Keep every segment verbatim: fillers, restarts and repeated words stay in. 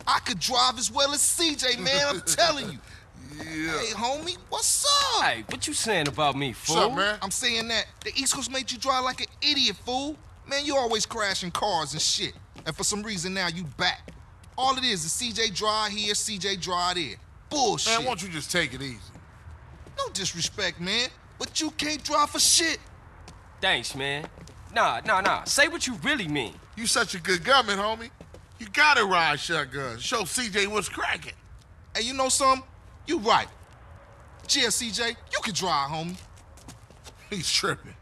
I could drive as well as C J, man, I'm telling you. Yeah. Hey, homie, what's up? Hey, what you saying about me, fool? What's up, man? I'm saying that the East Coast made you drive like an idiot, fool. Man, you always crashing cars and shit. And for some reason now you back. All it is is C J drive here, C J drive there. Bullshit. Man, why don't you just take it easy? No disrespect, man, but you can't drive for shit. Thanks, man. Nah, nah, nah. Say what you really mean. You such a good gunman, homie. You gotta ride shotgun. Show C J what's cracking. Hey, you know something? You right. Yeah, C J, you can drive, homie. He's tripping.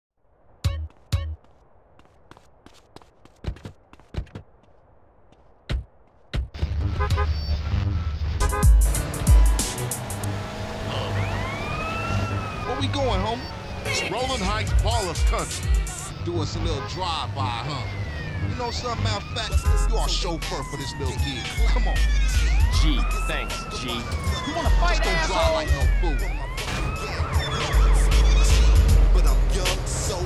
Where we going, homie? It's Rolling Heights, Balla's country. Do us a little drive-by, huh? You know something, matter of fact, you are chauffeur for this little gig. Come on. G, thanks, G. You wanna fight, Just don't drive like no fool. But I'm young, so...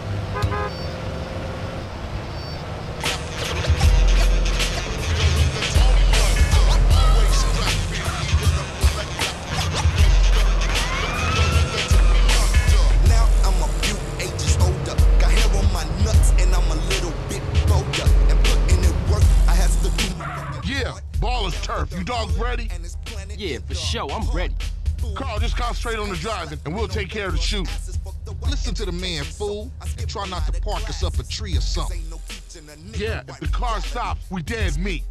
Now I'm a few ages older. Got hair on my nuts and I'm a little bit bolder. And putting in work, I have to do... Yeah, Balla's turf. You dogs ready? Yeah, for sure, I'm ready. Carl, just concentrate on the driving and we'll take care of the shooting. Listen to the man, fool, and try not to park us up a tree or something. Yeah, if the car stops, we dead meat.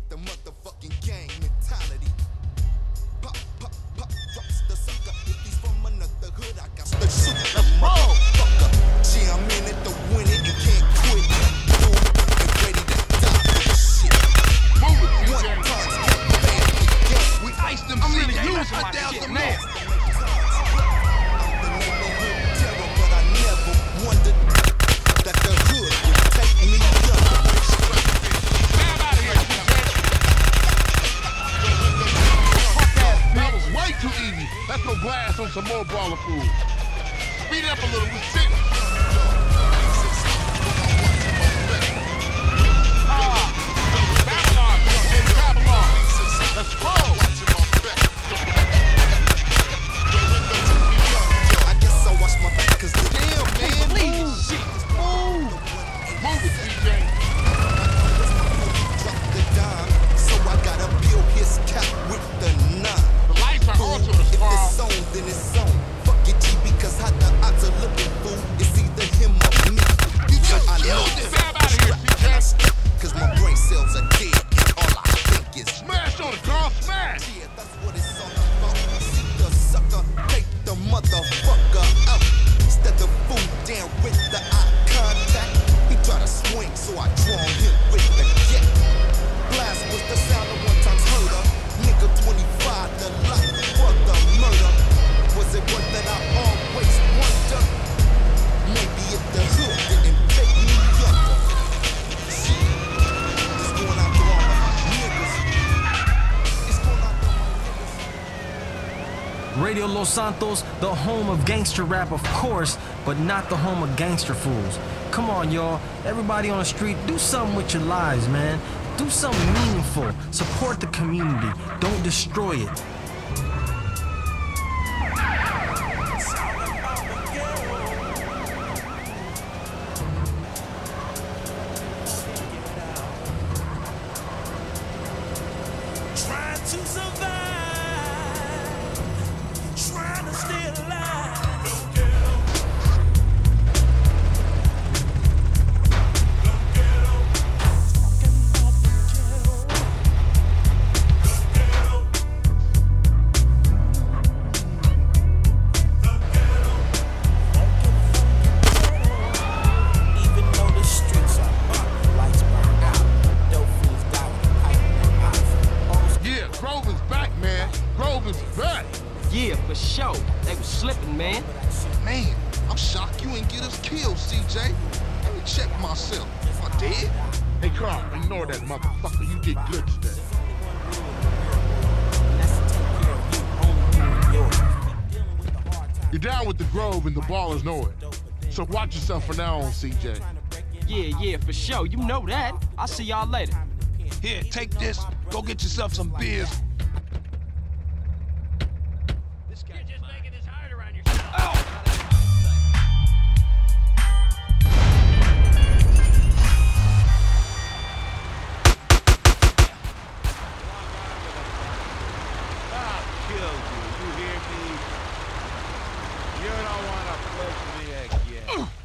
Let's roll! Gee, I'm in it to win it and can't quit. Boom, and ready to die for this shit. Move it, C One J. punch, can't ban the game. We iced them I'm C really J. using Let's my put down shit, some man. more. The neighborhood terror, but I never wondered that the hood would take me under. Get out of here, C J. That was way too easy. Let's go blast on some more Balla food. Speed it up a little. We sitting. Ah, Babylon, in Babylon. Let's roll. I guess I'll watch my back, cause the damn man Please, move. shit. Move. Move it, C J. Drop the dime, so I gotta build his cap with the nine. The lights are on to us, If Carl. it's on, then it's on. Fuck it, G, because how the odds are looking, fool. It's either him or me. You just I know this. Stab out of here, C J. Cause my brain cells are dead, and all I think is Smash on it, Carl. Smash. yeah, that's what it's all about. See the sucker, take the motherfucker out. Step the fool down with the eye contact. He try to swing, so I draw him with the jet. Blast was the sound of one time's heard. Nigga twenty-five, the life for the murder. Was it worth that? I always wonder. Maybe if the hood didn't take me under. Shit, it's going out to all my niggas. It's going out to all my niggas. Radio Los Santos, the home of gangster rap, of course, but not the home of gangster fools. Come on, y'all. Everybody on the street, do something with your lives, man. Do something meaningful. Support the community. Don't destroy it. Trying to survive, trying to stay alive. Don't get up. Don't get up. Fucking off the ghetto. Don't get up. Don't get up. Even though the streets are up, lights burn out, dope fiends die with a pipe in their mouth. Yeah, Grove is back, man. Grove is back. Yeah, for sure. They was slipping, man. Man, I'm shocked you ain't get us killed, C J. Let me check myself. Am I dead? Hey, Carl, ignore that motherfucker. You did good today. You're down with the Grove and the Ballers know it. So watch yourself from now on, C J. Yeah, yeah, for sure. You know that. I'll see y'all later. Here, take this. Go get yourself some beers. You're just making this harder on yourself. Ow! I'll kill you, you hear me? You don't want to push me again.